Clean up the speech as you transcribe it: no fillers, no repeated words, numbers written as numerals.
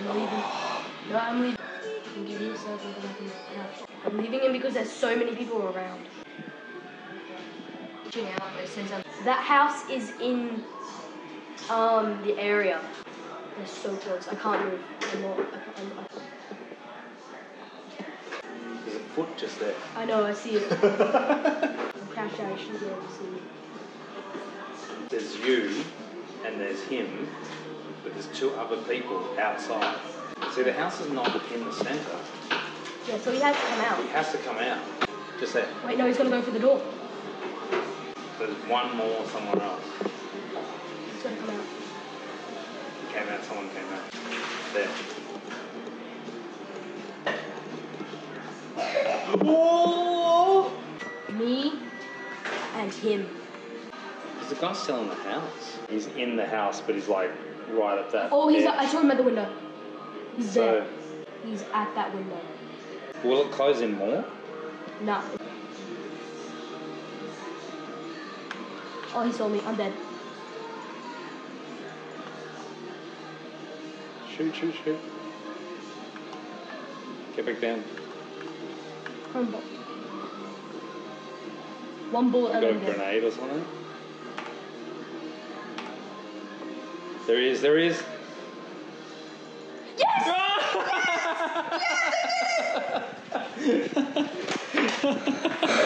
leaving. No, I'm leaving. I'm leaving him because there's so many people around. That house is in the area. They're so close. I can't move. There's a foot just there. I know, I see it. Crash out, I should be able to see it. There's you and there's him, but there's two other people outside. See, the house is not in the centre. Yeah, so he has to come out. He has to come out. Just there. Wait, no, he's gonna go through the door. There's one more somewhere else. He's gonna come out. He came out, someone came out. There. Whoa! Me and him. There's a guy still in the house. He's in the house, but he's like right at that. Oh, edge. I saw him at the window. He's So, there. He's at that window. will it close in more? Nah. Oh, he saw me. I'm dead. Shoot. Get back down. Crumble. One bullet. You got a grenade or something? There he is. Yes! Yes, I did it!